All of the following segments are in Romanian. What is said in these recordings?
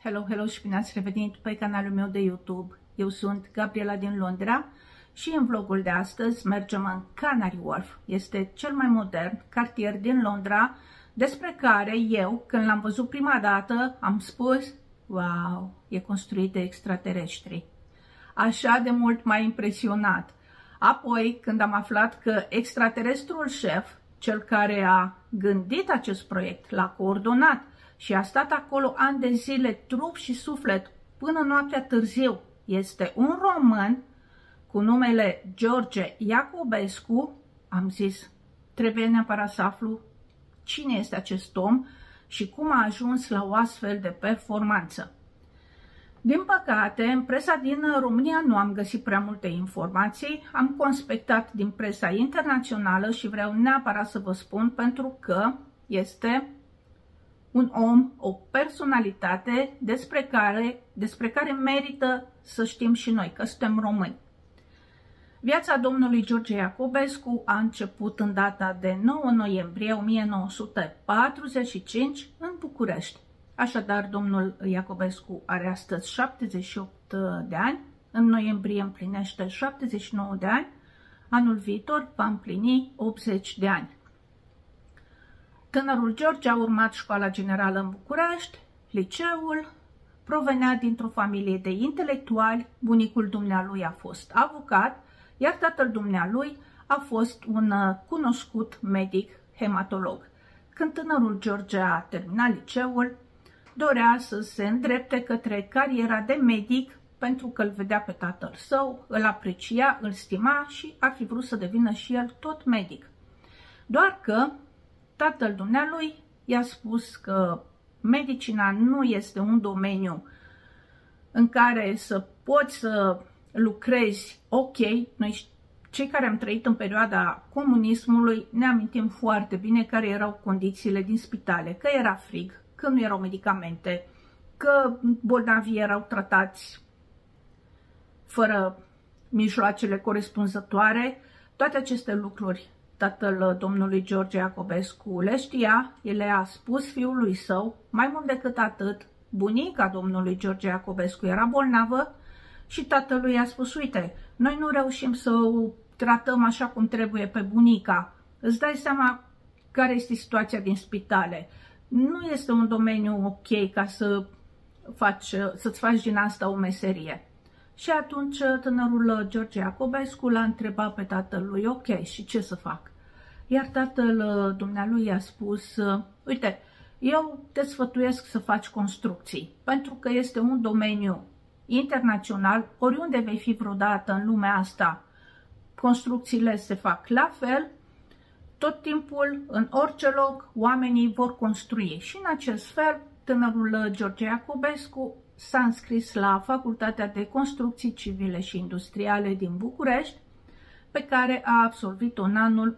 Hello și bine ați revenit pe canalul meu de YouTube. Eu sunt Gabriela din Londra și în vlogul de astăzi mergem în Canary Wharf. Este cel mai modern cartier din Londra, despre care eu, când l-am văzut prima dată, am spus: wow, e construit de extraterestri. Așa de mult m-a impresionat. Apoi, când am aflat că extraterestrul șef, cel care a gândit acest proiect, l-a coordonat și a stat acolo ani de zile, trup și suflet, până noaptea târziu, este un român cu numele George Iacobescu, am zis, trebuie neapărat să aflu cine este acest om și cum a ajuns la o astfel de performanță. Din păcate, în presa din România nu am găsit prea multe informații, am conspectat din presa internațională și vreau neapărat să vă spun pentru că este un om, o personalitate despre care merită să știm și noi, că suntem români. Viața domnului George Iacobescu a început în data de 9 noiembrie 1945 în București. Așadar, domnul Iacobescu are astăzi 78 de ani, în noiembrie împlinește 79 de ani, anul viitor va împlini 80 de ani. Tânărul George a urmat școala generală în București, liceul, provenea dintr-o familie de intelectuali, bunicul dumnealui a fost avocat, iar tatăl dumnealui a fost un cunoscut medic hematolog. Când tânărul George a terminat liceul, dorea să se îndrepte către cariera de medic pentru că îl vedea pe tatăl său, îl aprecia, îl stima și ar fi vrut să devină și el tot medic. Doar că tatăl dumnealui i-a spus că medicina nu este un domeniu în care să poți să lucrezi ok. Noi, cei care am trăit în perioada comunismului, ne amintim foarte bine care erau condițiile din spitale, că era frig, că nu erau medicamente, că bolnavii erau tratați fără mijloacele corespunzătoare. Toate aceste lucruri tatăl domnului George Iacobescu le știa, el le-a spus fiului său. Mai mult decât atât, bunica domnului George Iacobescu era bolnavă și tatălui i-a spus: uite, noi nu reușim să o tratăm așa cum trebuie pe bunica, îți dai seama care este situația din spitale, nu este un domeniu ok ca să-ți faci din asta o meserie. Și atunci tânărul George Iacobescu l-a întrebat pe tatălui: ok, și ce să fac? Iar tatăl dumnealui i-a spus: uite, eu te sfătuiesc să faci construcții, pentru că este un domeniu internațional, oriunde vei fi vreodată în lumea asta, construcțiile se fac la fel, tot timpul, în orice loc, oamenii vor construi. Și în acest fel, tânărul George Iacobescu s-a înscris la Facultatea de Construcții Civile și Industriale din București, pe care a absolvit-o în anul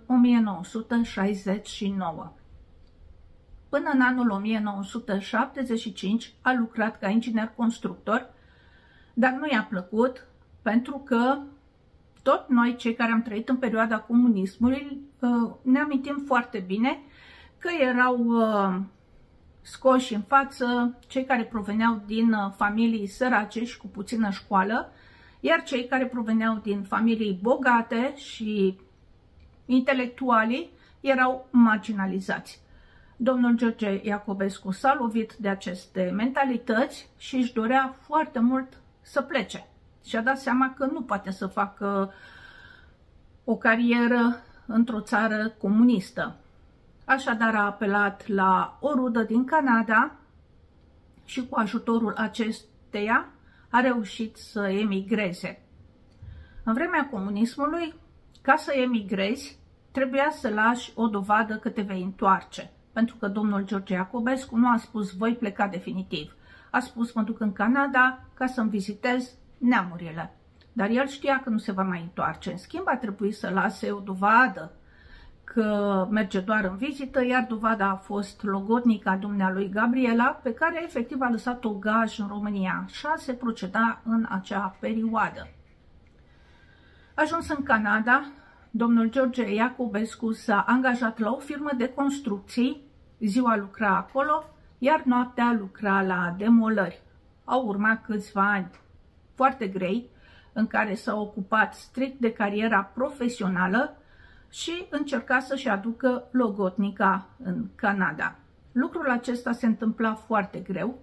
1969. Până în anul 1975 a lucrat ca inginer constructor, dar nu i-a plăcut pentru că tot noi, cei care am trăit în perioada comunismului, ne amintim foarte bine că erau scoși în față cei care proveneau din familii sărace și cu puțină școală, iar cei care proveneau din familii bogate și intelectuali erau marginalizați. Domnul George Iacobescu s-a lovit de aceste mentalități și își dorea foarte mult să plece. Și-a dat seama că nu poate să facă o carieră într-o țară comunistă. Așadar a apelat la o rudă din Canada și cu ajutorul acesteia a reușit să emigreze. În vremea comunismului, ca să emigrezi, trebuia să lași o dovadă că te vei întoarce. Pentru că domnul George Iacobescu nu a spus voi pleca definitiv. A spus mă duc în Canada ca să-mi vizitez neamurile. Dar el știa că nu se va mai întoarce. În schimb, a trebuit să lase o dovadă că merge doar în vizită, iar dovada a fost logodnica dumnealui Gabriela, pe care efectiv a lăsat-o gaj în România. Așa se proceda în acea perioadă. Ajuns în Canada, domnul George Iacobescu s-a angajat la o firmă de construcții, ziua lucra acolo, iar noaptea lucra la demolări. au urmat câțiva ani foarte grei, în care s-a ocupat strict de cariera profesională și încerca să-și aducă logodnica în Canada. Lucrul acesta se întâmpla foarte greu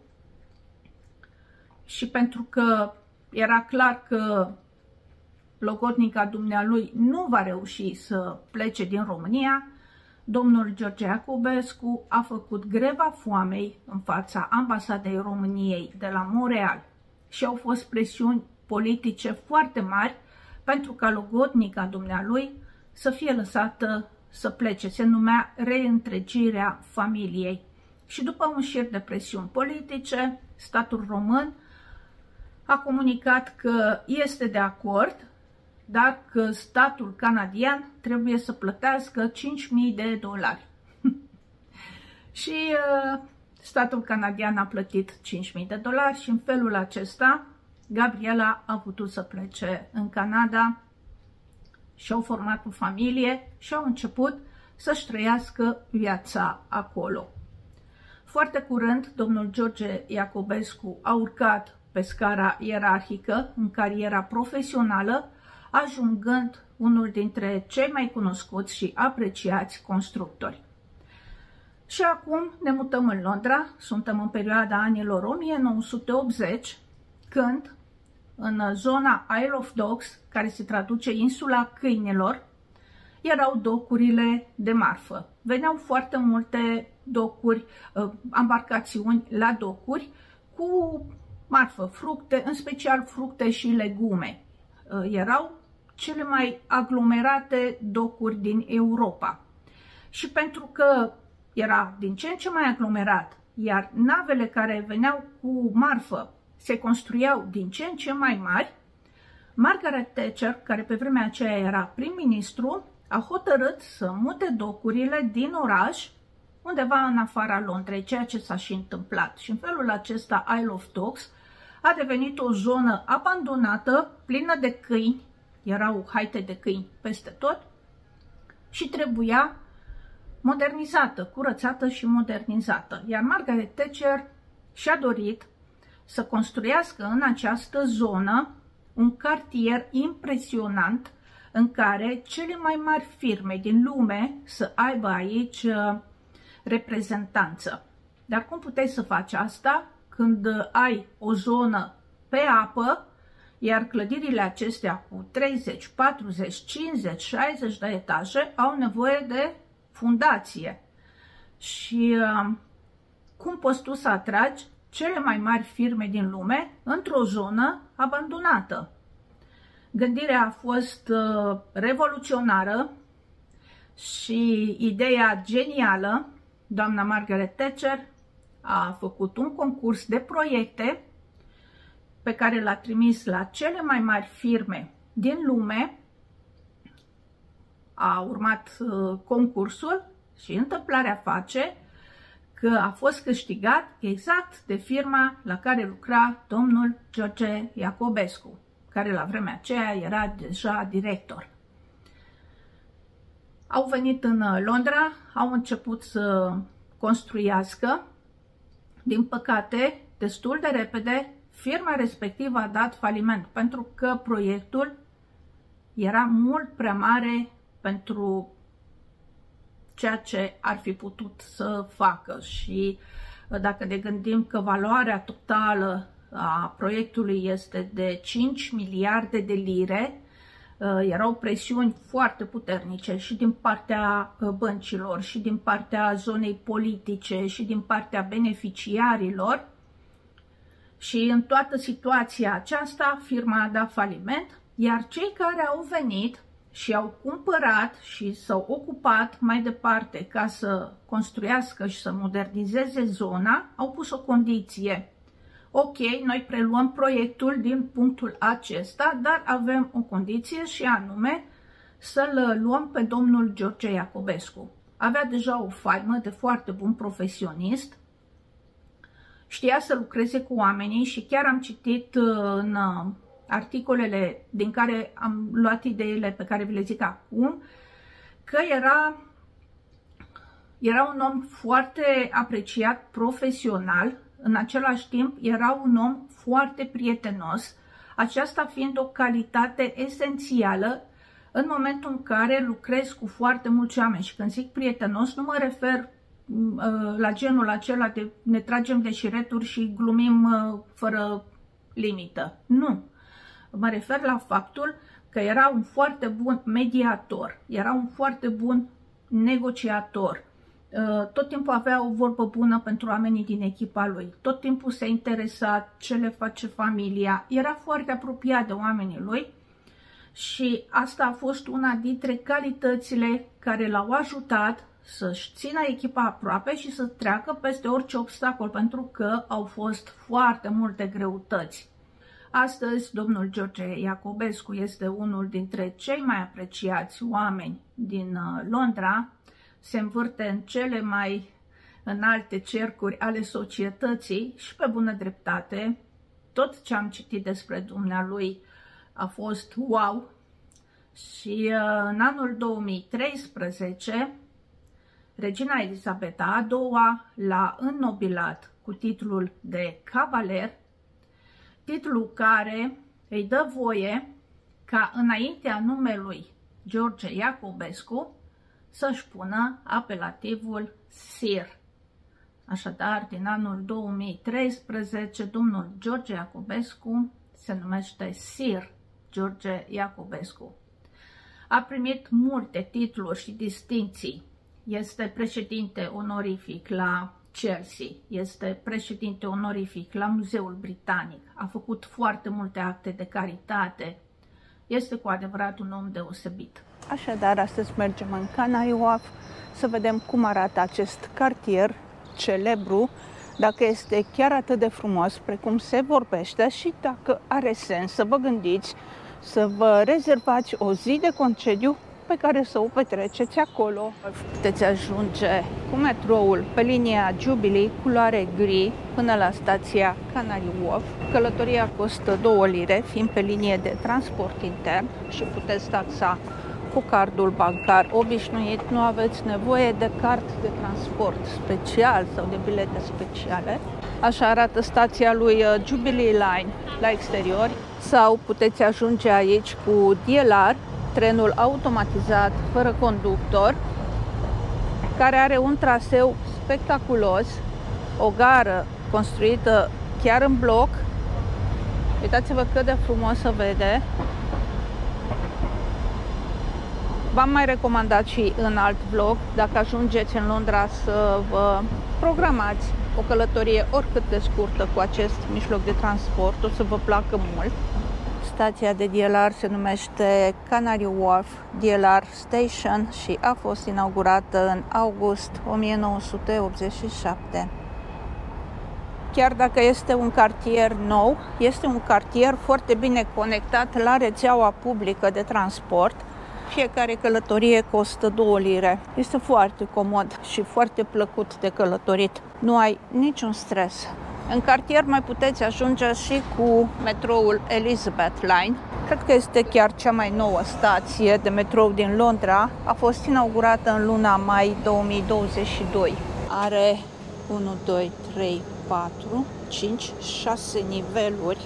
și pentru că era clar că logodnica dumnealui nu va reuși să plece din România, domnul George Iacobescu a făcut greva foamei în fața ambasadei României de la Montreal și au fost presiuni politice foarte mari pentru ca logodnica dumnealui să fie lăsată să plece. Se numea reîntregirea familiei. Și după un șir de presiuni politice, statul român a comunicat că este de acord, dar că statul canadian trebuie să plătească $5.000. Și statul canadian a plătit $5.000 și în felul acesta Gabriela a putut să plece în Canada și-au format o familie și au început să-și trăiască viața acolo. Foarte curând, domnul George Iacobescu a urcat pe scara ierarhică în cariera profesională, ajungând unul dintre cei mai cunoscuți și apreciați constructori. Și acum ne mutăm în Londra, suntem în perioada anilor 1980, când în zona Isle of Dogs, care se traduce insula câinilor, erau docurile de marfă. Veneau foarte multe docuri, embarcațiuni la docuri cu marfă, fructe, în special fructe și legume. Erau cele mai aglomerate docuri din Europa. Și pentru că era din ce în ce mai aglomerat, iar navele care veneau cu marfă se construiau din ce în ce mai mari, Margaret Thatcher, care pe vremea aceea era prim-ministru, a hotărât să mute docurile din oraș undeva în afara Londrei, ceea ce s-a și întâmplat. Și în felul acesta Isle of Dogs a devenit o zonă abandonată, plină de câini, erau haite de câini peste tot și trebuia modernizată, curățată și modernizată. Iar Margaret Thatcher și-a dorit să construiască în această zonă un cartier impresionant în care cele mai mari firme din lume să aibă aici reprezentanță. Dar cum puteai să faci asta când ai o zonă pe apă, iar clădirile acestea cu 30, 40, 50, 60 de etaje au nevoie de fundație? Și cum poți tu să atragi cele mai mari firme din lume într-o zonă abandonată? Gândirea a fost revoluționară și ideea genială. Doamna Margaret Thatcher a făcut un concurs de proiecte pe care l-a trimis la cele mai mari firme din lume. A urmat concursul și întâmplarea face că a fost câștigat exact de firma la care lucra domnul George Iacobescu, care la vremea aceea era deja director. Au venit în Londra, au început să construiască. Din păcate, destul de repede, firma respectivă a dat faliment, pentru că proiectul era mult prea mare pentru ceea ce ar fi putut să facă. Și dacă ne gândim că valoarea totală a proiectului este de 5 miliarde de lire, erau presiuni foarte puternice și din partea băncilor, și din partea zonei politice, și din partea beneficiarilor. Și în toată situația aceasta, firma a dat faliment, iar cei care au venit și au cumpărat și s-au ocupat mai departe ca să construiască și să modernizeze zona, au pus o condiție. Ok, noi preluăm proiectul din punctul acesta, dar avem o condiție și anume să-l luăm pe domnul George Iacobescu. Avea deja o faimă de foarte bun profesionist, știa să lucreze cu oamenii și chiar am citit în articolele din care am luat ideile pe care vi le zic acum, că era un om foarte apreciat profesional, în același timp era un om foarte prietenos, aceasta fiind o calitate esențială în momentul în care lucrezi cu foarte mulți oameni. Și când zic prietenos, nu mă refer la genul acela de ne tragem de șireturi și glumim fără limită. Nu. Mă refer la faptul că era un foarte bun mediator, era un foarte bun negociator. Tot timpul avea o vorbă bună pentru oamenii din echipa lui. Tot timpul se interesa ce le face familia. Era foarte apropiat de oamenii lui și asta a fost una dintre calitățile care l-au ajutat să-și țină echipa aproape și să treacă peste orice obstacol, pentru că au fost foarte multe greutăți. Astăzi, domnul George Iacobescu este unul dintre cei mai apreciați oameni din Londra, se învârte în cele mai înalte cercuri ale societății și pe bună dreptate. Tot ce am citit despre dumnealui a fost wow. Și în anul 2013, regina Elisabeta a II l-a înnobilat cu titlul de cavaler, titlul care îi dă voie ca înaintea numelui George Iacobescu să-și pună apelativul Sir. Așadar, din anul 2013, domnul George Iacobescu se numește Sir George Iacobescu. A primit multe titluri și distinții. Este președinte onorific la Chelsea, este președinte onorific la Muzeul Britanic, a făcut foarte multe acte de caritate. Este cu adevărat un om deosebit. Așadar, astăzi mergem în Canary Wharf să vedem cum arată acest cartier celebru, dacă este chiar atât de frumos precum se vorbește și dacă are sens să vă gândiți să vă rezervați o zi de concediu pe care să o petreceți acolo. Puteți ajunge cu metroul pe linia Jubilee, culoare gri, până la stația Canary Wharf. Călătoria costă 2 lire, fiind pe linie de transport intern, și puteți taxa cu cardul bancar obișnuit. Nu aveți nevoie de card de transport special sau de bilete speciale. Așa arată stația lui Jubilee Line la exterior. Sau puteți ajunge aici cu DLR, trenul automatizat fără conductor, care are un traseu spectaculos, o gară construită chiar în bloc. Uitați-vă cât de frumos se vede. V-am mai recomandat și în alt vlog, dacă ajungeți în Londra, să vă programați o călătorie oricât de scurtă cu acest mijloc de transport, o să vă placă mult. Stația de DLR se numește Canary Wharf DLR Station și a fost inaugurată în august 1987. Chiar dacă este un cartier nou, este un cartier foarte bine conectat la rețeaua publică de transport. Fiecare călătorie costă 2 lire. Este foarte comod și foarte plăcut de călătorit. Nu ai niciun stres. În cartier mai puteți ajunge și cu metroul Elizabeth Line. Cred că este chiar cea mai nouă stație de metrou din Londra. A fost inaugurată în luna mai 2022. Are 1, 2, 3, 4, 5, 6 niveluri.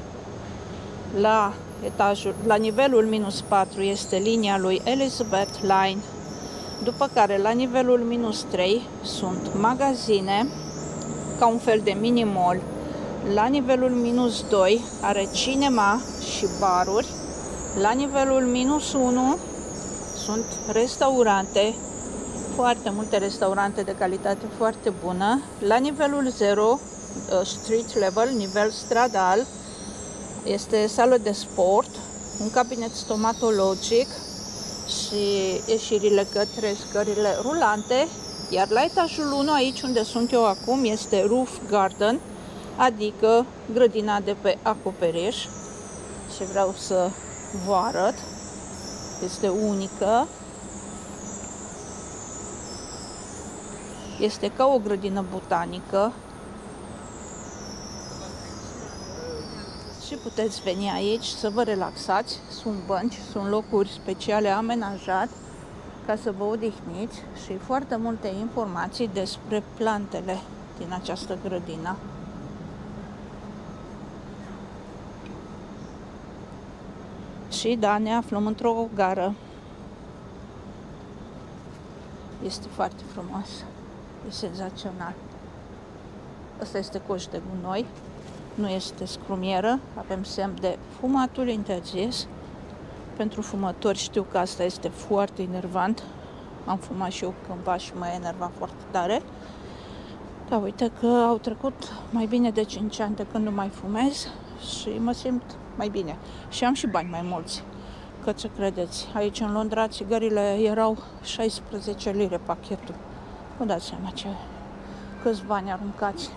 La nivelul minus 4 este linia lui Elizabeth Line, după care la nivelul minus 3 sunt magazine, ca un fel de mini-mall. La nivelul minus 2 are cinema și baruri. La nivelul minus 1 sunt restaurante, foarte multe restaurante de calitate foarte bună. La nivelul 0, street level, nivel stradal, este sală de sport, un cabinet stomatologic și ieșirile către scările rulante. Iar la etajul 1, aici unde sunt eu acum, este roof garden, adică grădina de pe acoperiș. Și vreau să vă arăt. Este unică. Este ca o grădină botanică. Și puteți veni aici să vă relaxați. Sunt bănci, sunt locuri speciale amenajate ca să vă odihniți și foarte multe informații despre plantele din această grădină. Și da, ne aflăm într-o gară. Este foarte frumos. E senzațional. Asta este coș de gunoi. Nu este scrumieră. Avem semn de fumatul interzis. Pentru fumători știu că asta este foarte enervant. Am fumat și eu cândva și mă enerva foarte tare. Dar uite că au trecut mai bine de 5 ani de când nu mai fumez și mă simt mai bine. Și am și bani mai mulți. Că ce credeți? Aici în Londra țigările erau 16 lire pachetul. Vă dați seama câți bani aruncați.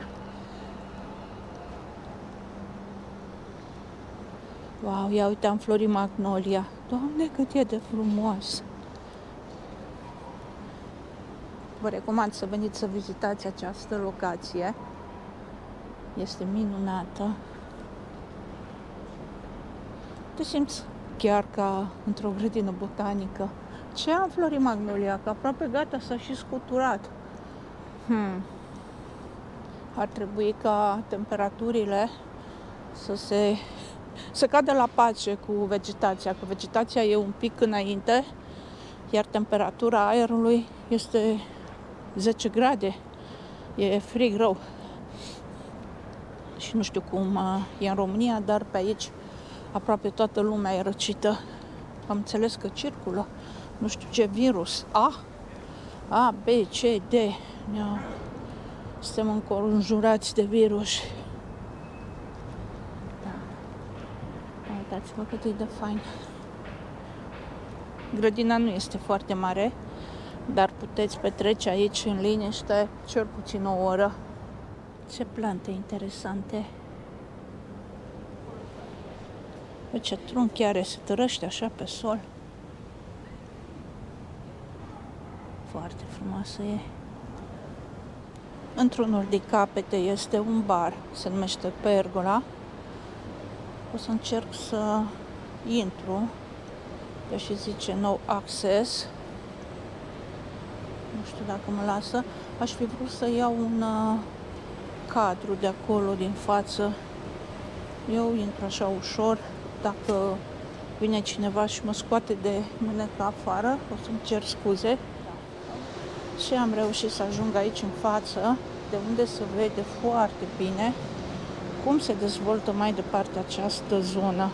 Wow, ia uite, am florit magnolia. Doamne, cât e de frumos! Vă recomand să veniți să vizitați această locație. Este minunată. Te simți chiar ca într-o grădină botanică. Ce am florit magnolia? Că aproape gata, s-a și scuturat. Ar trebui ca temperaturile să cadă la pace cu vegetația, că vegetația e un pic înainte, iar temperatura aerului este 10 grade. E frig rău. Și nu știu cum e în România, dar pe aici aproape toată lumea e răcită. Am înțeles că circulă nu știu ce virus. A, B, C, D. Suntem înconjurați de virus. Da. Uitați-vă cât e de fain. Grădina nu este foarte mare, dar puteți petrece aici în liniște cel puțin o oră. Ce plante interesante! Ce trunchi are, se tărăște așa pe sol. Foarte frumoasă e. Într-unul din capete este un bar, se numește Pergola. O să încerc să intru, deși zice no access. Nu știu dacă mă lasă. Aș fi vrut să iau un cadru de acolo, din față. Eu intru așa ușor. Dacă vine cineva și mă scoate de mânecă afară, o să-mi cer scuze. Și am reușit să ajung aici în față, de unde se vede foarte bine cum se dezvoltă mai departe această zonă.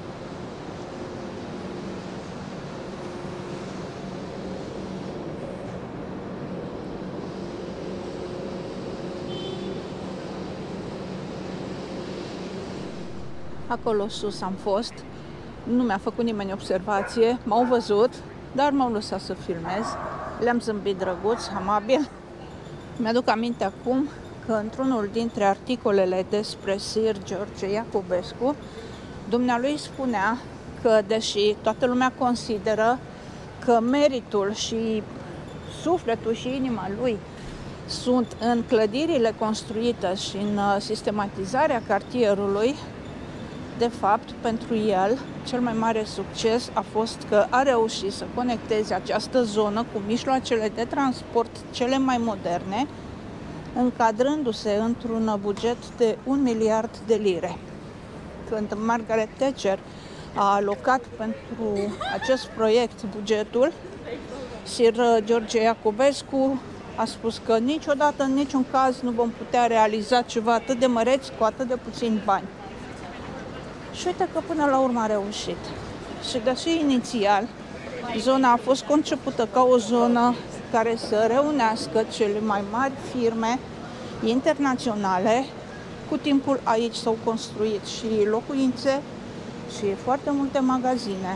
Acolo sus am fost, nu mi-a făcut nimeni observație, m-au văzut, dar m-au lăsat să filmez. Le-am zâmbit drăguț, amabil. Mi-aduc aminte acum că într-unul dintre articolele despre Sir George Iacobescu, dumnealui spunea că, deși toată lumea consideră că meritul și sufletul și inima lui sunt în clădirile construite și în sistematizarea cartierului, de fapt, pentru el, cel mai mare succes a fost că a reușit să conecteze această zonă cu mijloacele de transport cele mai moderne, încadrându-se într-un buget de 1 miliard de lire. Când Margaret Thatcher a alocat pentru acest proiect bugetul, Sir George Iacobescu a spus că niciodată, în niciun caz, nu vom putea realiza ceva atât de măreț cu atât de puțini bani. Și uite că până la urmă a reușit. Și deși inițial zona a fost concepută ca o zonă care să reunească cele mai mari firme internaționale, cu timpul aici s-au construit și locuințe și foarte multe magazine.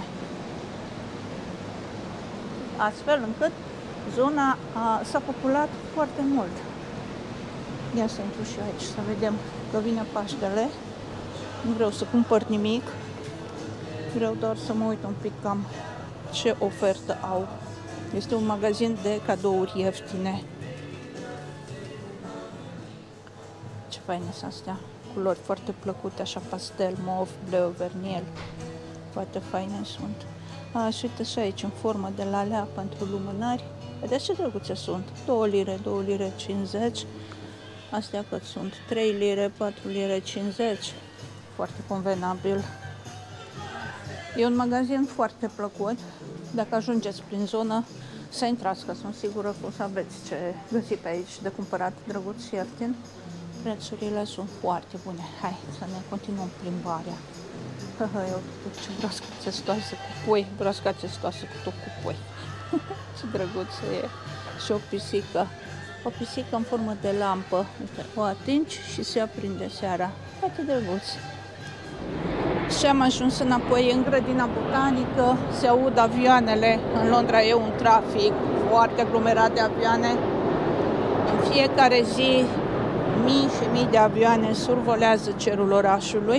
Astfel încât zona s-a populat foarte mult. Ia să intru și aici să vedem că vine Paștele. Nu vreau să cumpăr nimic, vreau doar să mă uit un pic cam ce ofertă au. Este un magazin de cadouri ieftine. Ce faine sunt astea, culori foarte plăcute, așa pastel, mov, bleu, verniel. Foarte faine sunt. Și uite și aici în formă de lalea pentru lumânări. Vedeți ce drăguțe sunt? 2 lire, 2 lire 50. Astea cât sunt? 3 lire, 4 lire 50. Foarte convenabil. E un magazin foarte plăcut. Dacă ajungeți prin zonă, să intrați, că sunt sigură că o să aveți ce găsi pe aici de cumpărat drăguț și ieftin. Prețurile sunt foarte bune. Hai să ne continuăm plimbarea. Eu ce broască țestoasă cu pui, broasca țestoasă cu tot cu pui. Ce drăguță e. Și o pisică. O pisică în formă de lampă. Uite, o atingi și se aprinde seara. Foarte drăguț. Și am ajuns înapoi în grădina botanică. Se aud avioanele. În Londra e un trafic foarte aglomerat de avioane. În fiecare zi mii și mii de avioane survolează cerul orașului.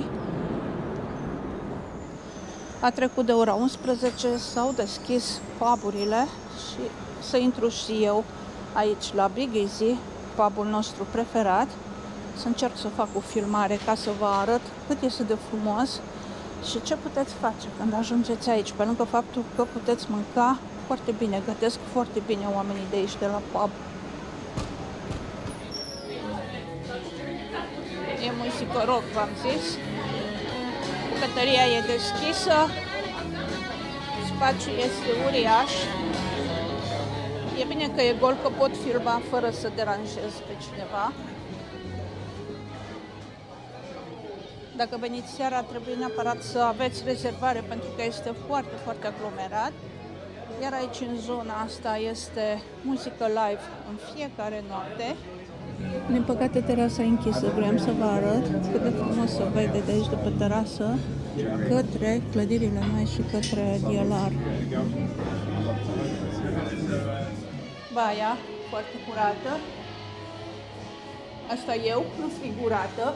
A trecut de ora 11, s-au deschis pub-urile și să intru și eu aici la Big Easy, pub-ul nostru preferat, să încerc să fac o filmare ca să vă arăt cât este de frumos și ce puteți face când ajungeți aici, pe lângă faptul că puteți mânca foarte bine, gătesc foarte bine oamenii de aici, de la pub. E muzică rock, v-am zis. Bucătăria e deschisă, spațiul este uriaș. E bine că e gol, că pot filma fără să deranjez pe cineva. Dacă veniți seara, trebuie neapărat să aveți rezervare, pentru că este foarte, foarte aglomerat. Iar aici, în zona asta, este muzică live în fiecare noapte. Din păcate, terasa e închisă. Vreau să vă arăt cât de frumos se vede de aici, de pe terasă, către clădirile noi și către DLR. Baia, foarte curată. Asta eu, înfrigurată.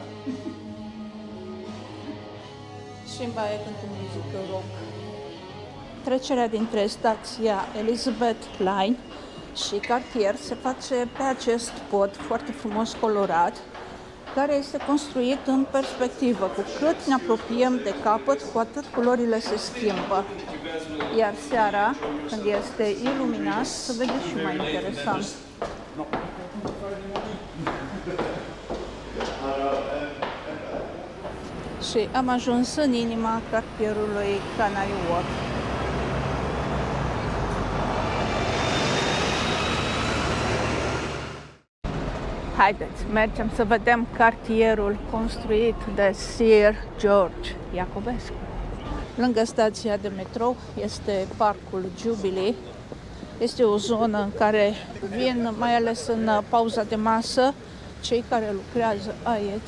Și în baie cântă muzică rock. Trecerea dintre stația Elizabeth Line și cartier se face pe acest pod foarte frumos colorat, care este construit în perspectivă. Cu cât ne apropiem de capăt, cu atât culorile se schimbă. Iar seara, când este iluminat, se vede și mai interesant. Și am ajuns în inima cartierului Canary Wharf. Haideți, mergem să vedem cartierul construit de Sir George Iacobescu. Lângă stația de metrou este parcul Jubilee. Este o zonă în care vin, mai ales în pauza de masă, cei care lucrează aici.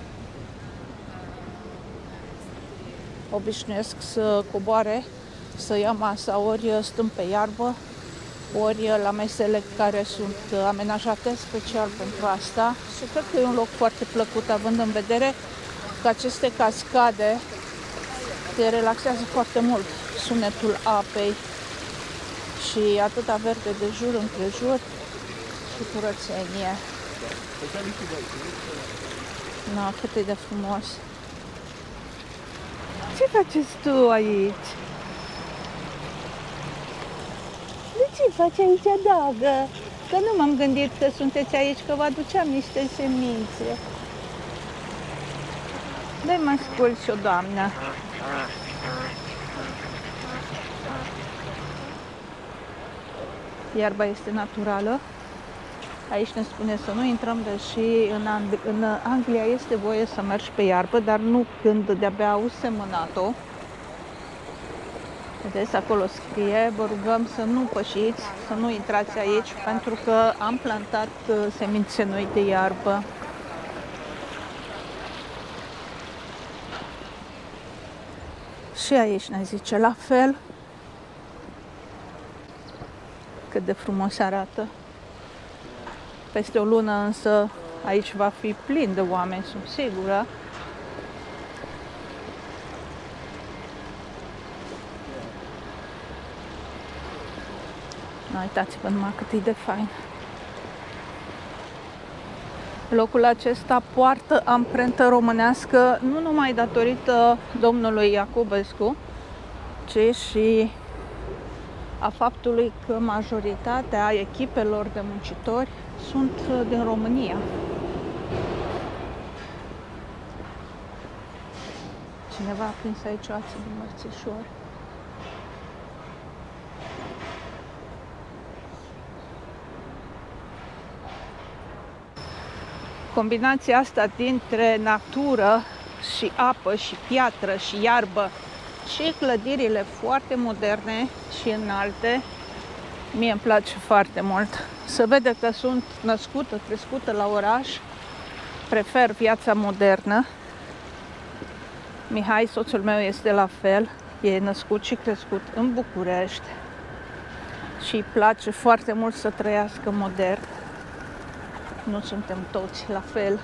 Obișnuiesc să coboare, să ia masa, ori stând pe iarbă, ori la mesele care sunt amenajate special pentru asta. Și cred că e un loc foarte plăcut, având în vedere că aceste cascade te relaxează foarte mult. Sunetul apei și atâta verde de jur împrejur și curățenie. Na, cât e de frumos! Ce faceți tu aici? De ce faci aici, dragă? Că nu m-am gândit că sunteți aici, că vă aduceam niște semințe. Dai mă ascult și o doamnă. Iarba este naturală. Aici ne spune să nu intrăm, deși în Anglia este voie să mergi pe iarbă, dar nu când de-abia auzi semănat-o. Vedeți, acolo scrie, vă rugăm să nu pășiți, să nu intrați aici, pentru că am plantat semințe noi de iarbă. Și aici ne zice la fel. Cât de frumos arată. Peste o lună însă aici va fi plin de oameni, sunt sigură. Uitați-vă numai cât e de fain. Locul acesta poartă amprentă românească nu numai datorită domnului Iacobescu, ci și a faptului că majoritatea echipelor de muncitori sunt din România. Cineva a prins aici o ață de mărțișor. Combinația asta dintre natură și apă și piatră și iarbă și clădirile foarte moderne și înalte, mie îmi place foarte mult. Se vede că sunt născută, crescută la oraș, prefer viața modernă. Mihai, soțul meu, este la fel, e născut și crescut în București și îi place foarte mult să trăiască modern. Nu suntem toți la fel.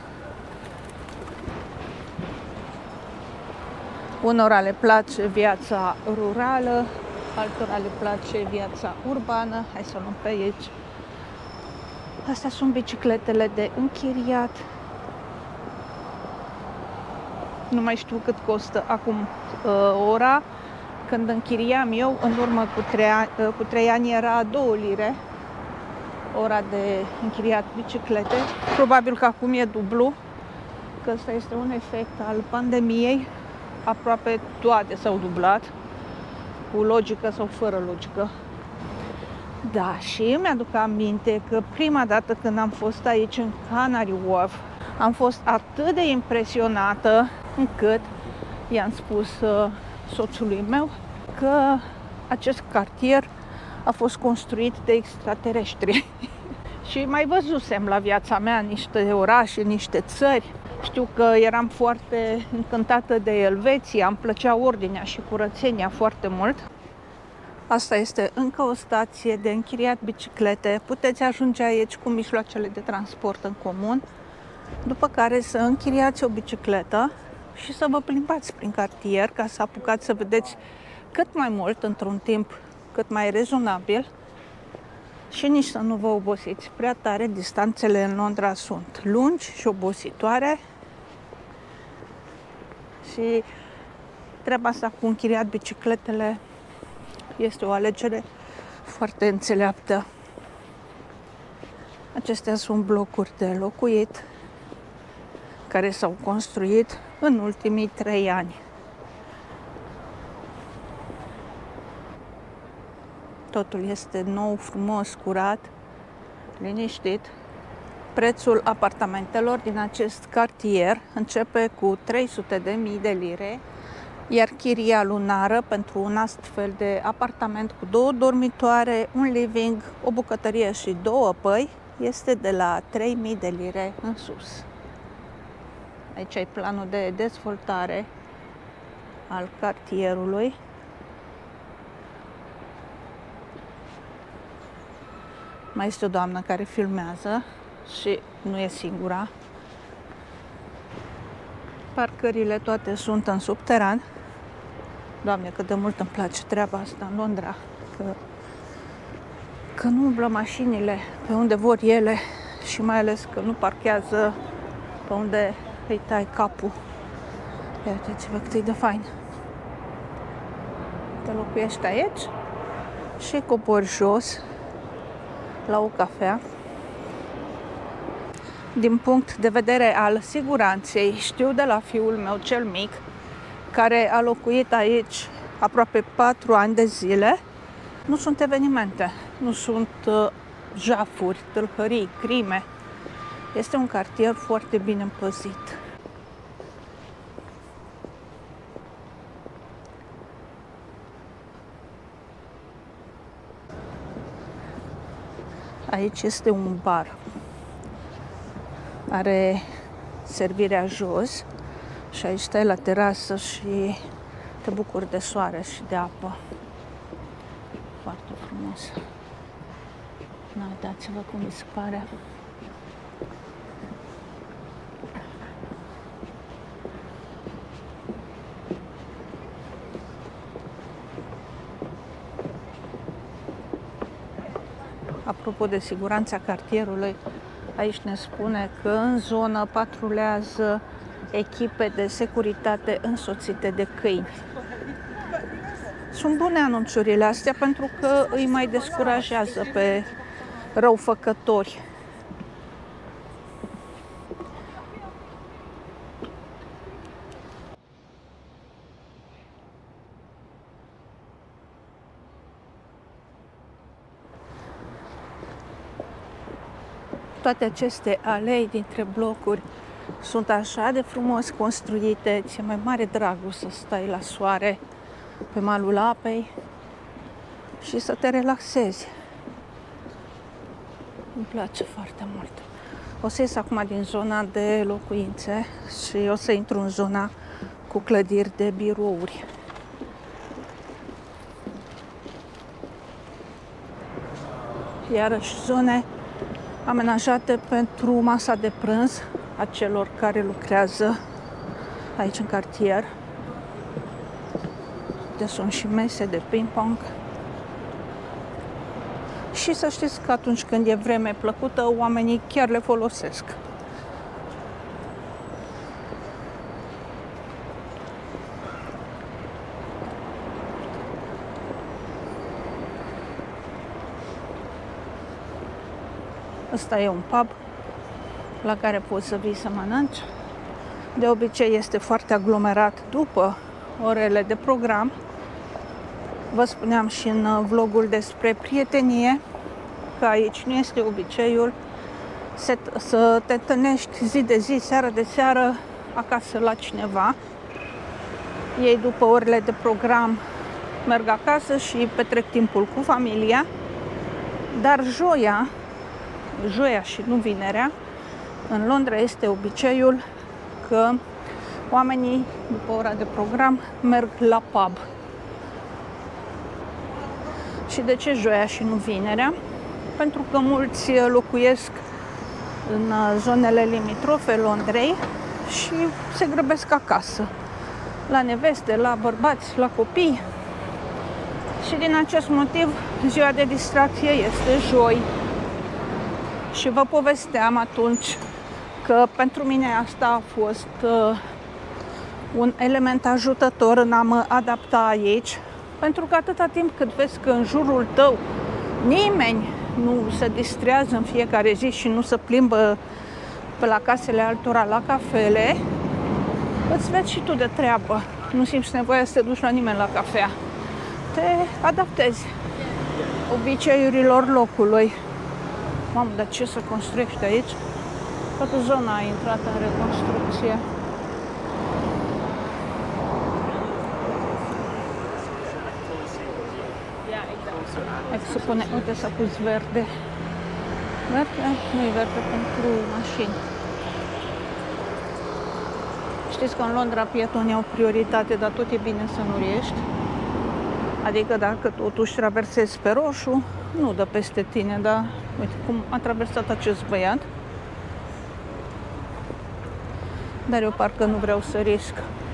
Unora le place viața rurală, altora le place viața urbană. Hai să o luăm pe aici. Astea sunt bicicletele de închiriat. Nu mai știu cât costă acum ora. Când închiriam eu, în urmă cu 3 ani, era 2 lire ora de închiriat biciclete. Probabil că acum e dublu, că ăsta este un efect al pandemiei. Aproape toate s-au dublat, cu logică sau fără logică. Da, și mi-aduc aminte că prima dată când am fost aici în Canary Wharf, am fost atât de impresionată încât i-am spus soțului meu că acest cartier a fost construit de extraterestri. Și mai văzusem la viața mea niște orașe, niște țări. Știu că eram foarte încântată de Elveția, îmi plăcea ordinea și curățenia foarte mult. Asta este încă o stație de închiriat biciclete. Puteți ajunge aici cu mijloacele de transport în comun, după care să închiriați o bicicletă și să vă plimbați prin cartier ca să apucați să vedeți cât mai mult într-un timp cât mai rezonabil și nici să nu vă obosiți prea tare. Distanțele în Londra sunt lungi și obositoare și treaba asta cu închiriat bicicletele este o alegere foarte înțeleaptă. Acestea sunt blocuri de locuit care s-au construit în ultimii 3 ani. Totul este nou, frumos, curat, liniștit. Prețul apartamentelor din acest cartier începe cu 300.000 de lire, iar chiria lunară pentru un astfel de apartament cu 2 dormitoare, un living, o bucătărie și 2 păi este de la 3.000 de lire în sus. Aici ai planul de dezvoltare al cartierului. Mai este o doamnă care filmează și nu e singura. Parcările toate sunt în subteran. Doamne, cât de mult îmi place treaba asta în Londra, că nu umblă mașinile pe unde vor ele și mai ales că nu parchează pe unde îi tai capul. Ia uitați-vă cât e de fain. Te locuiești aici și cobori jos la o cafea. Din punct de vedere al siguranței, știu de la fiul meu cel mic, care a locuit aici aproape 4 ani de zile, nu sunt evenimente, nu sunt jafuri, tâlhării, crime. Este un cartier foarte bine împăzit. Aici este un bar. Are servirea jos și aici stai la terasă și te bucuri de soare și de apă. Foarte frumos. Uitați-vă cum mi se pare. Apropo de siguranța cartierului, aici ne spune că în zonă patrulează echipe de securitate însoțite de câini. Sunt bune anunțurile astea pentru că îi mai descurajează pe răufăcători. Toate aceste alei dintre blocuri sunt așa de frumos construite, ți-e mai mare dragul să stai la soare pe malul apei și să te relaxezi. Îmi place foarte mult. O să ies acum din zona de locuințe și o să intru în zona cu clădiri de birouri. Iarăși zone amenajate pentru masa de prânz a celor care lucrează aici în cartier. De sunt și mese de ping-pong. Și să știți că atunci când e vreme plăcută, oamenii chiar le folosesc. Ăsta e un pub la care poți să vii să mănânci. De obicei este foarte aglomerat după orele de program. Vă spuneam și în vlogul despre prietenie că aici nu este obiceiul să te întâlnești zi de zi, seară de seară, acasă la cineva. Ei după orele de program merg acasă și petrec timpul cu familia, dar joia și nu vinerea, în Londra este obiceiul că oamenii după ora de program merg la pub. Și de ce joia și nu vinerea? Pentru că mulți locuiesc în zonele limitrofe Londrei și se grăbesc acasă, la neveste, la bărbați, la copii. Și din acest motiv ziua de distracție este joi. Și vă povesteam atunci că pentru mine asta a fost un element ajutător în a mă adapta aici, pentru că atâta timp cât vezi că în jurul tău nimeni nu se distrează în fiecare zi și nu se plimbă pe la casele altora la cafele, îți vezi și tu de treabă. Nu simți nevoia să te duci la nimeni la cafea. Te adaptezi obiceiurilor locului. Mamă, dar ce să construiești aici? Toată zona a intrat în reconstrucție. Hai să pune, uite, s-a pus verde. Verde? Nu e verde pentru mașini. Știți că în Londra pietonii au prioritate, dar tot e bine să nu riești. Adică dacă totuși traversezi pe roșu, nu dă peste tine, dar uite cum a traversat acest băiat. Dar eu parcă nu vreau să risc.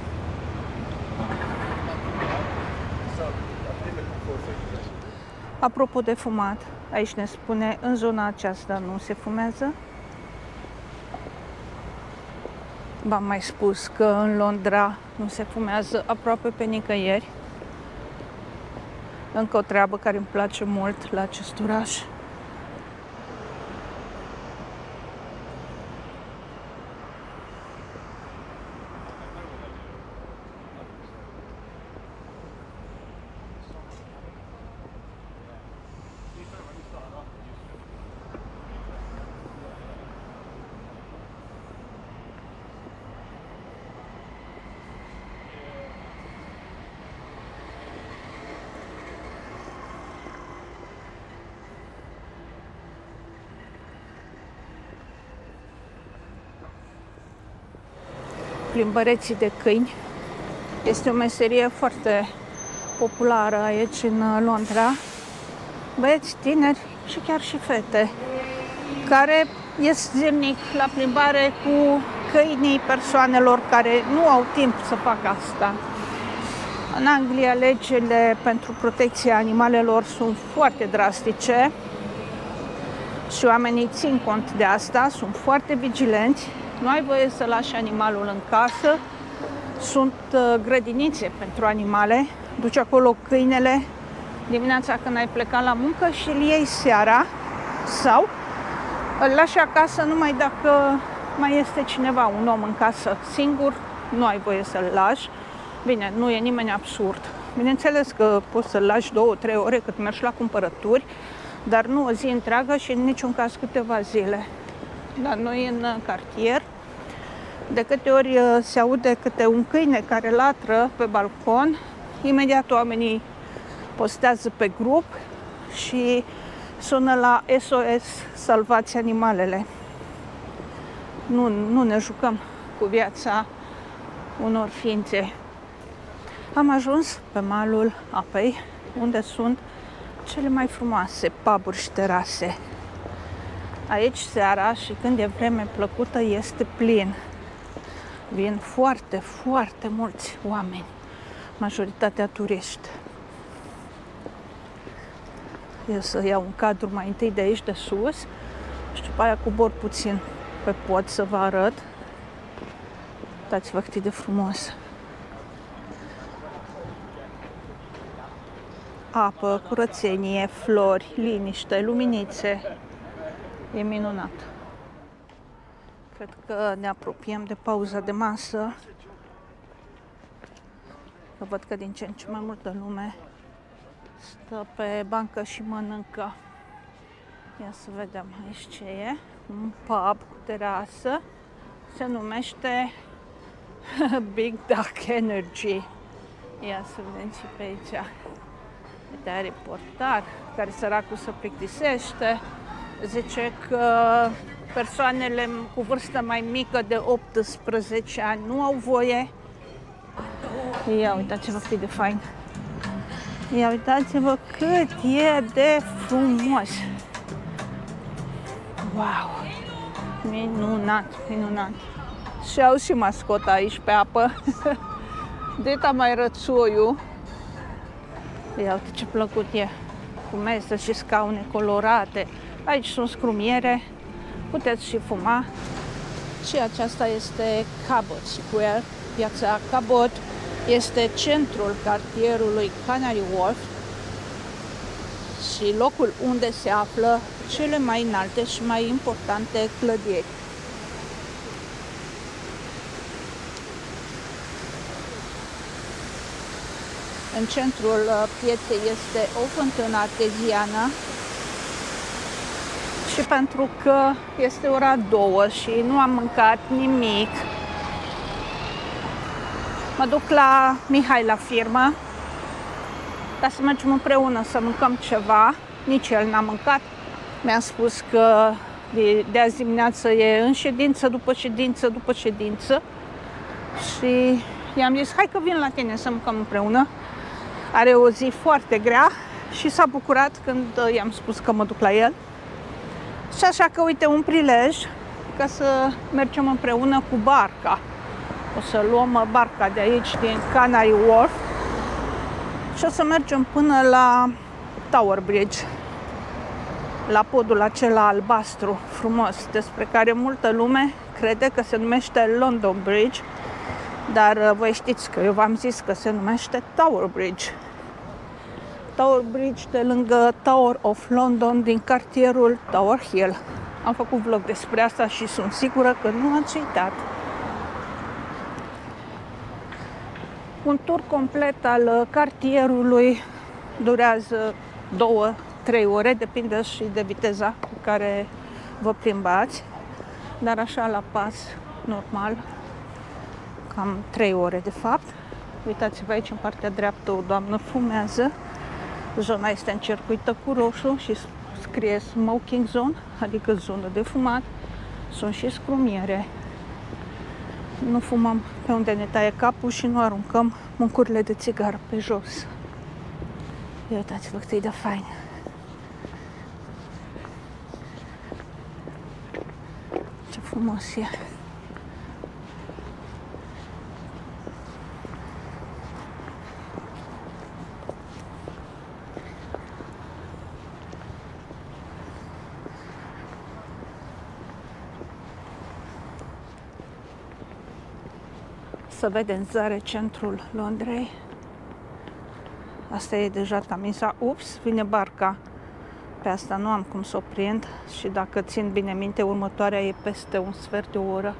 Apropo de fumat, aici ne spune, în zona aceasta nu se fumează. V-am mai spus că în Londra nu se fumează aproape pe nicăieri. Încă o treabă care îmi place mult la acest oraș. Plimbăreții de câini este o meserie foarte populară aici în Londra. Băieți tineri și chiar și fete care ies zilnic la plimbare cu câinii persoanelor care nu au timp să facă asta. În Anglia legile pentru protecția animalelor sunt foarte drastice și oamenii țin cont de asta, sunt foarte vigilenți. Nu ai voie să lași animalul în casă, sunt grădinițe pentru animale, duci acolo câinele dimineața când ai plecat la muncă și îl iei seara sau îl lași acasă numai dacă mai este cineva, un om în casă singur, nu ai voie să-l lași. Bine, nu e nimeni absurd. Bineînțeles că poți să-l lași 2-3 ore cât mergi la cumpărături, dar nu o zi întreagă și în niciun caz câteva zile. la noi în cartier. De câte ori se aude câte un câine care latră pe balcon, imediat oamenii postează pe grup și sună la SOS, salvați animalele. Nu ne jucăm cu viața unor ființe. Am ajuns pe malul apei, unde sunt cele mai frumoase pub-uri și terase. Aici seara și când e vreme plăcută este plin. Vin foarte, foarte mulți oameni, majoritatea turiști. Eu să iau un cadru mai întâi de aici, de sus, și după aia cobor puțin pe pod să vă arăt. Uitați-vă cât e de frumos. Apă, curățenie, flori, liniște, luminițe. E minunat. Cred că ne apropiem de pauza de masă. Că văd că din ce în ce mai multă lume stă pe bancă și mănâncă. Ia să vedem aici ce e. Un pub cu terasă. Se numește Big Duck Energy. Ia să vedem și pe aici. Uite, are portar care săracul se plictisește. Zice că persoanele cu vârstă mai mică de 18 ani nu au voie. Ia uitați-vă cât de fain. Ia uitați-vă cât e de frumos. Wow! Minunat, minunat. Și au și mascota aici pe apă. Dita mai rățoiu. Ia uite ce plăcut e. Cu mese și scaune colorate. Aici sunt scrumiere. Puteți și fuma. Și aceasta este Cabot Square. Piața Cabot este centrul cartierului Canary Wharf și locul unde se află cele mai înalte și mai importante clădiri. În centrul pieței este o fântână arteziană și pentru că este ora 2 și nu am mâncat nimic, mă duc la Mihai la firmă ca să mergem împreună să mâncăm ceva. Nici el n-a mâncat. Mi-a spus că de azi dimineață e în ședință, după ședință, după ședință. Și i-am zis, hai că vin la tine să mâncăm împreună. Are o zi foarte grea și s-a bucurat când i-am spus că mă duc la el. Și așa că, uite, un prilej ca să mergem împreună cu barca. O să luăm barca de aici, din Canary Wharf, și o să mergem până la Tower Bridge, la podul acela albastru frumos, despre care multă lume crede că se numește London Bridge, dar voi știți că eu v-am zis că se numește Tower Bridge. Tower Bridge de lângă Tower of London, din cartierul Tower Hill. Am făcut vlog despre asta și sunt sigură că nu ați uitat. Un tur complet al cartierului durează 2-3 ore, depinde și de viteza cu care vă plimbați, dar așa la pas normal, cam 3 ore de fapt. Uitați-vă aici în partea dreaptă, o doamnă fumează. Zona este încercuită cu roșu și scrie smoking zone, adică zonă de fumat. Sunt și scrumiere. Nu fumăm pe unde ne taie capul și nu aruncăm muncurile de țigară pe jos. Ia uitați-vă cât e de fain. Ce frumos e. Să vedem zare centrul Londrei. Asta e deja Tamisa. Ups, vine barca. Pe asta nu am cum să o prind și dacă țin bine minte, următoarea e peste un sfert de oră.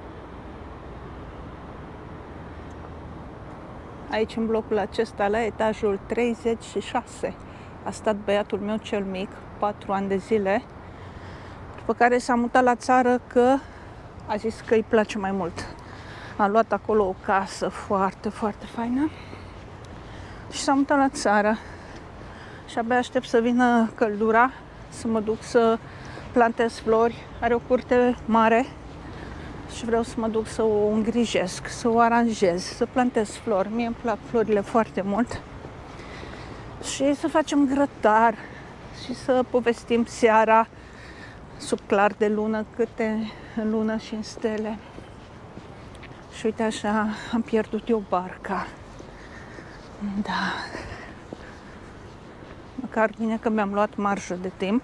Aici, în blocul acesta, la etajul 36, a stat băiatul meu cel mic, 4 ani de zile. După care s-a mutat la țară că a zis că îi place mai mult. A luat acolo o casă foarte, foarte faină și s-a mutat la țară. Și abia aștept să vină căldura, să mă duc să plantez flori. Are o curte mare și vreau să mă duc să o îngrijesc, să o aranjez, să plantez flori. Mie îmi plac florile foarte mult. Și să facem grătar și să povestim seara sub clar de lună, câte în lună și în stele. Și uite așa, am pierdut eu barca. Da. Măcar bine că mi-am luat marjă de timp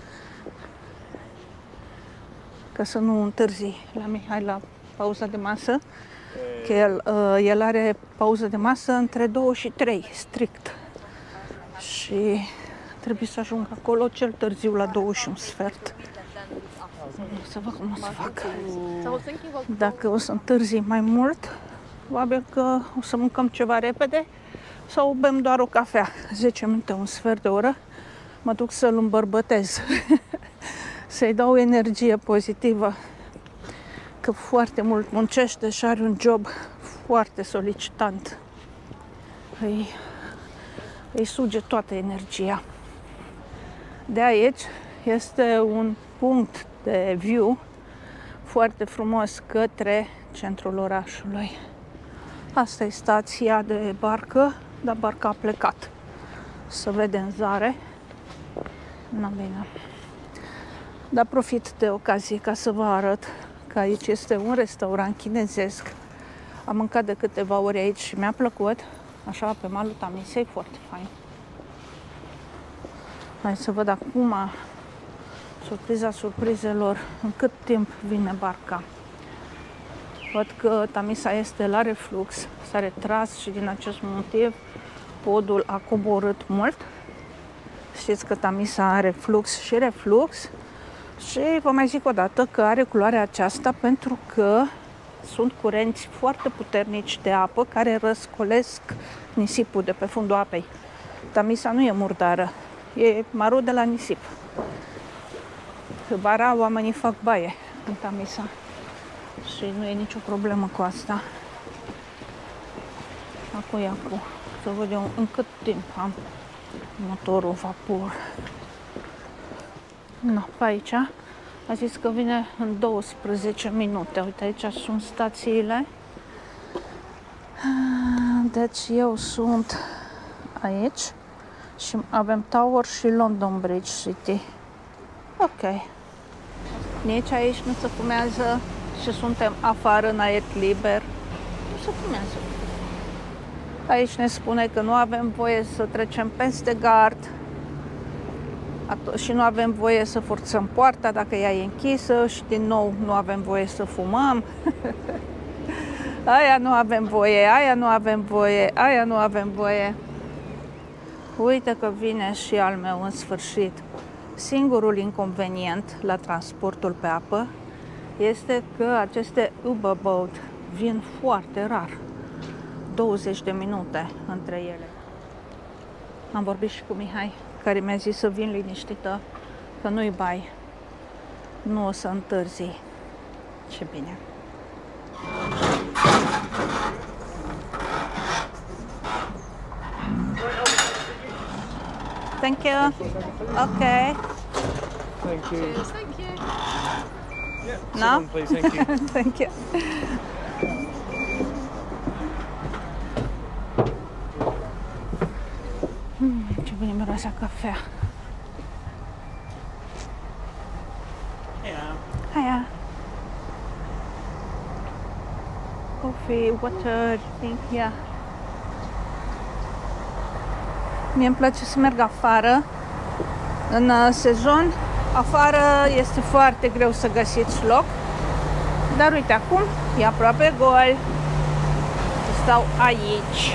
ca să nu întârzi la Mihai la pauza de masă, că el are pauză de masă între 2 și 3, strict. Și trebuie să ajung acolo cel târziu la 2 și un sfert. Să văd cum o să fac. Dacă o să întârzi mai mult, probabil că o să mâncăm ceva repede sau bem doar o cafea. 10 minute, un sfert de oră, mă duc să-l îmbărbătez. Să-i dau energie pozitivă, că foarte mult muncește și are un job foarte solicitant. Îi suge toată energia. De aici este un punct de view foarte frumos către centrul orașului. Asta e stația de barcă, dar barca a plecat. Se vede în zare. Nu bine. Dar profit de ocazie ca să vă arăt că aici este un restaurant chinezesc. Am mâncat de câteva ori aici și mi-a plăcut. Așa, pe malul Tamisei, foarte fain. Hai să văd acum, surpriza surprizelor, în cât timp vine barca. Văd că Tamisa este la reflux, s-a retras și din acest motiv podul a coborât mult. Știți că Tamisa are flux și reflux și vă mai zic o dată că are culoarea aceasta pentru că sunt curenți foarte puternici de apă care răscolesc nisipul de pe fundul apei. Tamisa nu e murdară, e maro de la nisip. Vara oamenii fac baie în Tamisa și nu e nicio problemă cu asta. Acum, să văd eu în cât timp am motorul vapor. No, pe aici a zis că vine în 12 minute. Uite, aici sunt stațiile. Deci eu sunt aici și avem Tower și London Bridge City. Ok. Nici aici nu se fumează și suntem afară în aer liber. Nu se fumează. Aici ne spune că nu avem voie să trecem peste gard și nu avem voie să forțăm poarta dacă ea e închisă și din nou nu avem voie să fumăm. Aia nu avem voie, aia nu avem voie, aia nu avem voie. Uite că vine și al meu în sfârșit. Singurul inconvenient la transportul pe apă este că aceste Uber Boat vin foarte rar. 20 de minute între ele. Am vorbit și cu Mihai, care mi-a zis să vin liniștită, că nu-i bai. Nu o să întârzi. Ce bine. Thank you. Okay. Thank you. Cheers, thank you. Yeah, No? someone, please, thank you. Thank you. Ce bine miroase a cafea. Yeah. Hiya. Coffee, water, think, yeah. Mie îmi place să merg afară. În sezon, afară este foarte greu să găsiți loc. Dar uite, acum e aproape gol. Stau aici.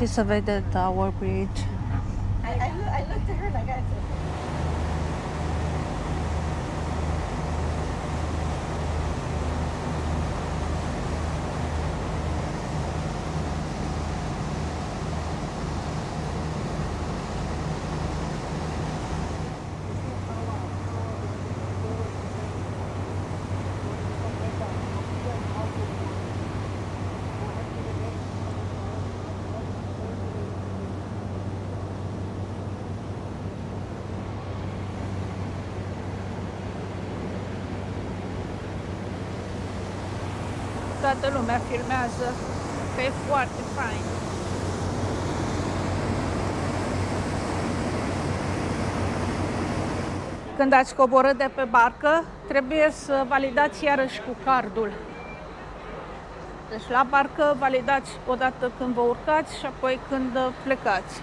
Și se vede Tower Bridge. I looked at her like I said. Toată lumea filmează, că e foarte fain. Când ați coborât de pe barcă, trebuie să validați iarăși cu cardul. Deci la barcă validați odată când vă urcați și apoi când plecați.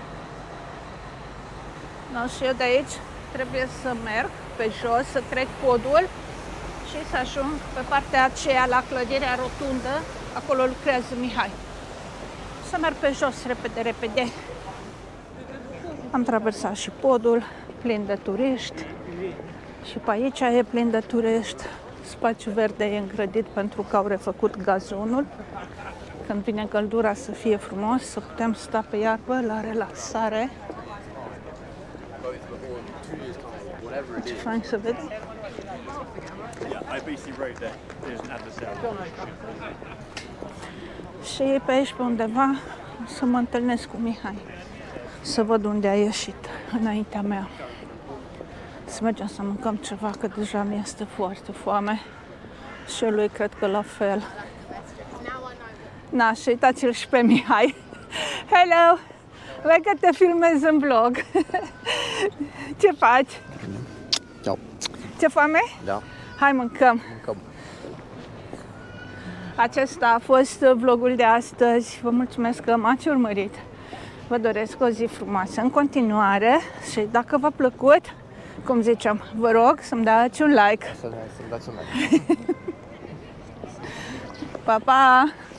No, și eu de aici trebuie să merg pe jos, să trec podul și să ajung pe partea aceea la clădirea rotundă, acolo lucrează Mihai. Să merg pe jos repede, repede. Am traversat și podul, plin de turiști. Și pe aici e plin de turiști. Spațiul verde e îngrădit pentru că au refăcut gazonul. Când vine căldura să fie frumos, să putem sta pe iarbă la relaxare. Ce fain să vedem. Și pe aici, pe undeva, o să mă întâlnesc cu Mihai. Să văd unde a ieșit înaintea mea. Să mergem să mâncăm ceva, că deja mi este foarte foame. Și lui cred că la fel. Na, și uitați-l și pe Mihai. Hello! Vrei că te filmez în vlog. Ce faci? Ciao. Ce foame? Da. Hai mâncăm. Acesta a fost vlogul de astăzi. Vă mulțumesc că m-ați urmărit. Vă doresc o zi frumoasă în continuare și dacă v-a plăcut, cum ziceam, vă rog să-mi dați un like. Să-mi dați un like. Pa, pa!